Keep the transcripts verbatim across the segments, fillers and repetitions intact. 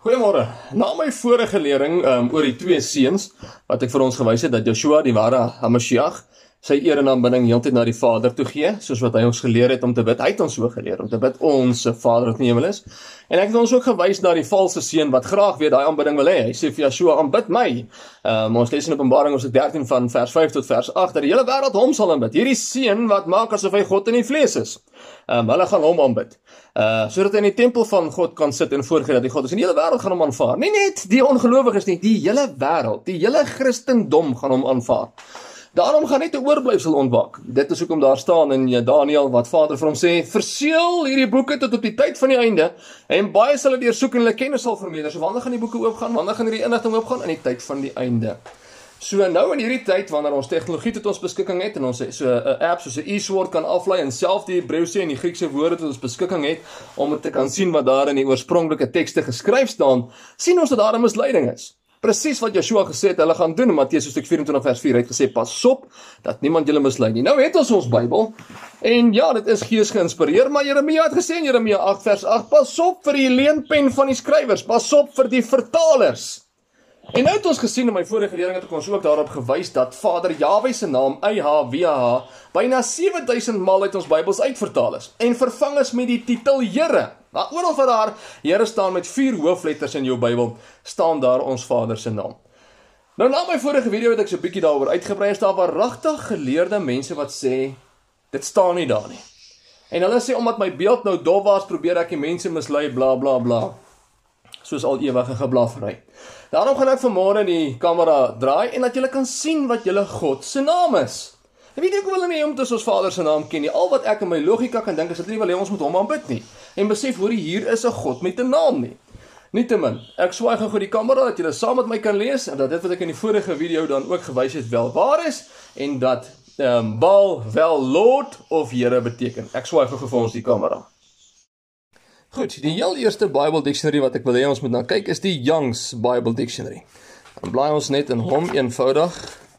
Goeiemôre. Na my vorige lering um, oor die twee seuns, wat ek vir ons gewys het, dat Joshua, die ware HaMashiach, sy eer en aanbidding heeltyd na die Vader toe gee, soos wat hy ons geleer het om te bid. Hy het ons so geleer, om te bid, ons Vader wat in die hemel is. En ek het ons ook gewys na die valse seun, wat graag weer daai aanbidding wil hê. Hy sê vir Joshua, aanbid my. Um, ons lees in Openbaring, ons dertien van vers vyf tot vers agt, dat die hele wêreld hom sal aanbid. Hierdie seun wat maak asof hy God in die vlees is. Um, hulle gaan hom aanbid. Uh, sodat hy in die tempel van God kan sit en voorgee dat die God is. En die hele wêreld gaan hom aanvaar. Nie net die ongelowiges nie, die hele wêreld, die hele Christendom gaan hom aanvaar. Daarom gaan net 'n oorblyfsel ontwaak. Dit is hoekom daar staan in Daniël wat Vader vir hom sê, verseël hierdie boeke tot op die tyd van die einde, en baie sal dit deursoek en hulle kennis sal vermeerder. So wanneer gaan die boeke oopgaan? Wanneer gaan hierdie inligting oopgaan? In die tyd van die einde. So nou in hierdie tyd, wanneer ons tegnologie tot ons beskikking het, en ons so 'n app soos 'n e-sword kan aflaai, en self die Hebreëse en die Griekse woorde tot ons beskikking het, om te kan sien wat daar in die oorspronklike tekste geskryf staan, sien ons dat daar 'n misleiding is. Presies wat Joshua gesê het, hulle gaan doen, Matteus hoofstuk vyf-en-twintig vers vier, hy het gesê, pas op, dat niemand julle mislei nie. Nou het ons ons Bybel, en ja, dit is gees geïnspireer, maar Jeremia het gesê in Jeremia agt vers agt, pas op vir die leenpen van die skrywers, pas op vir die vertalers. En nou het ons gesien in my vorige lering het ek ons ook daarop gewys dat Vader Jahwe se naam, Y H W H, byna sewe duisend maal uit ons Bybels uitvertaal is, en vervang is met die titel Here. Nou, oral waar daar Here staan met vier hoofletters in jou Bybel, staan daar ons Vader se naam. Nou, na my vorige video het ek so 'n bietjie daaroor uitgebrei, is daar waaragtig geleerde mense wat sê, dit staan nie daar nie. En hulle sê, omdat my beeld nou dof was, probeer ek die mense mislei, bla bla bla. Soos al ewige geblaffery. Daarom gaan ek vanmôre die kamera draai, en dat julle kan sien wat julle God se naam is. Ek weet nie hoe hulle nie om te ons Vader se naam ken nie. Al wat ek in my logika kan dink, is dat hulle nie wil hê ons moet hom aanbid nie. En besef, hoor, hier is 'n God met 'n naam nie. Nietemin, ek swaai gou die kamera, dat julle saam met my kan lees, en dat dit wat ek in die vorige video dan ook gewys het, wel waar is, en dat um, Baal wel Lord of Here beteken. Ek swaai gou vir ons die kamera. Goed, die heel eerste Bible Dictionary wat ek wil hê ons moet na kyk, is die Young's Bible Dictionary. Dan blaai ons net in hom eenvoudig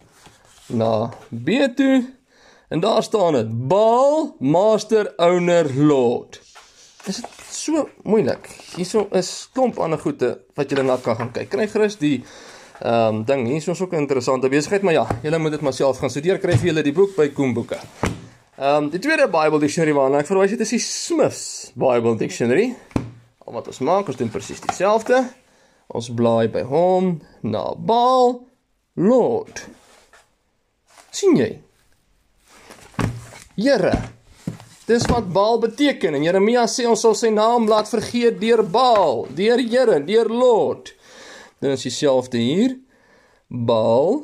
na B toe, en daar staan het, Baal, Master, Owner, Lord. Is dit so moeilik? Hierso is klomp ander goede wat julle na kan gaan kyk. Kry gerus die um, ding, hier is ons ook 'n interessante besigheid, maar ja, julle moet dit maar self gaan studeer, kry vir julle die boek by Koen Boeke. Um, die tweede Bible Dictionary waarna ek verwys het, is die Smith's Bible Dictionary. Al wat ons maak, ons doen presies dieselfde. Ons blaai by hom, na Baal, Lord. Sien jy? Here. Dis wat Baal beteken, en Jeremia sê ons sal sy naam laat vergeet deur Baal, deur Here, deur Lord. Dan is dieselfde hier, Baal,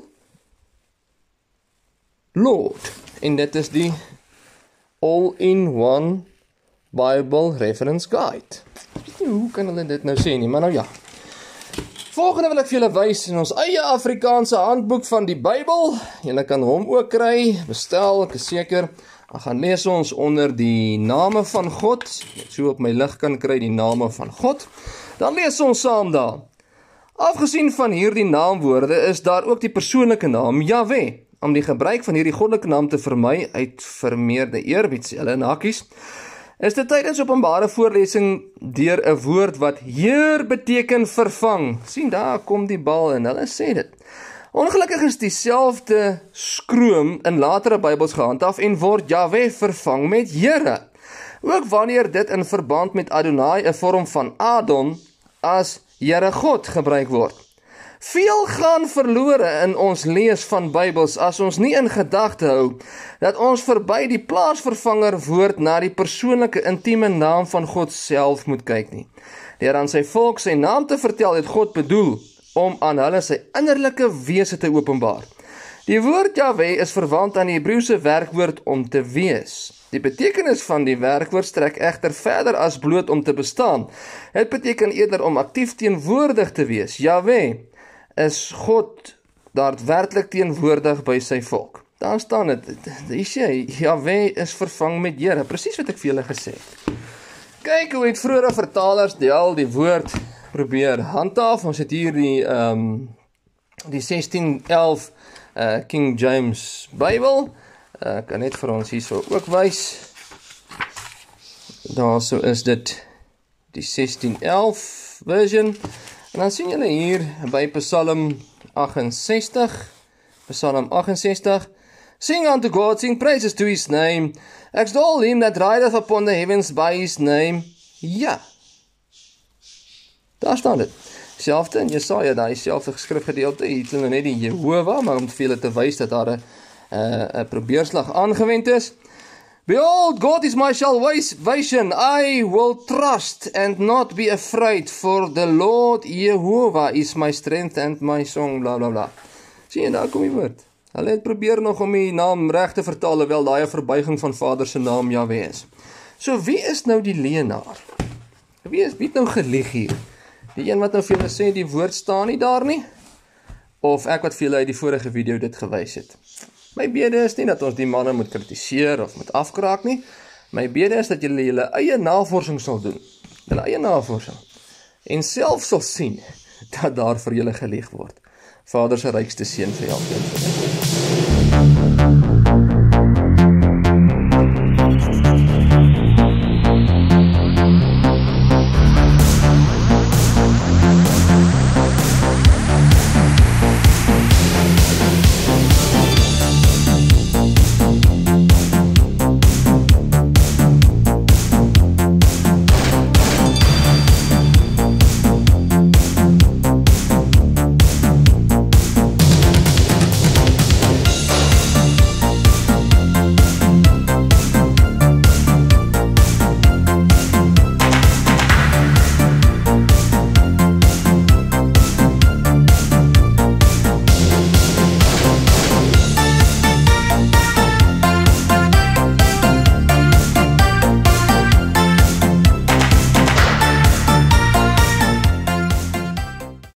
Lord. En dit is die All-in-One Bible Reference Guide. Ek weet nie hoe kan hulle dit nou sê nie, maar nou ja. Volgende wil ek vir julle wys in ons eie Afrikaanse handboek van die Bybel. Julle kan hom ook kry, bestel, ek is seker. Dan gaan lees ons onder die name van God, net so op my lig kan kry die name van God. Dan lees ons saam daar. Afgesien van hierdie naamwoorde is daar ook die persoonlike naam Jahwe. Om die gebruik van hierdie goddelike naam te vermy uit vermeerde eerbied, sê hulle in hakkies, is dit tydens openbare voorlesing deur 'n woord wat Heer beteken vervang. Sien, daar kom die bal en hulle sê dit. Ongelukkig is dieselfde skroom in latere Bybels gehandhaaf en word Jahwe vervang met Here. Ook wanneer dit in verband met Adonai, 'n vorm van Adon, as Here God gebruik word. Veel gaan verlore in ons lees van Bybels as ons nie in gedagte hou dat ons verby die plaasvervanger woord na die persoonlike intieme naam van God self moet kyk nie. Deur aan sy volk sy naam te vertel het God bedoel om aan hulle sy innerlike wese te openbaar. Die woord Jahwe is verwant aan die Hebreëse werkwoord om te wees. Die betekenis van die werkwoord strek egter verder as bloot om te bestaan. Het beteken eerder om aktief teenwoordig te wees. Jahwe is God daadwerklik teenwoordig by sy volk. Daar staan dit, hier sê, Jahwe is vervang met Here, presies wat ek vir julle gesê het. Kyk hoe het vroeëre vertalers die al die woord probeer handhaaf. Ons het hier die, um, die sestien elf uh, King James Bybel. Ek uh, kan net vir ons hierso ook wys. Daar so is dit die sestien elf version. En dan sien julle hier by Psalm agt-en-sestig, Psalm agt-en-sestig, Sing unto God, sing praises to his name, extol him that rideth upon the heavens by his name. Ja, daar staan dit. Selfde in Jesaja, daai selfde skrifgedeelte, hier het hulle net die Jehovah, maar om te veel te wys dat daar 'n uh, 'n probeerslag aangewend is. Behold, God is my salvation, I will trust and not be afraid, for the Lord Jehovah is my strength and my song, bla bla bla. Sien jy, daar kom die woord. Hulle het probeer nog om die naam reg te vertaal, terwyl daai 'n verbuiging van Vader se naam Jahwe is. So wie is nou die leienaar? Wie is wie het nou gelieg hier? Die een wat nou vir julle sê die woord staan nie daar nie? Of ek wat vir julle uit die vorige video dit gewys het? My bede is nie dat ons die manne moet kritiseer of moet afkraak nie. My bede is dat julle julle eie navorsing sal doen. Julle eie navorsing. En self sal sien dat daar vir julle gelieg word. Vader se rykste seën vir elkeen.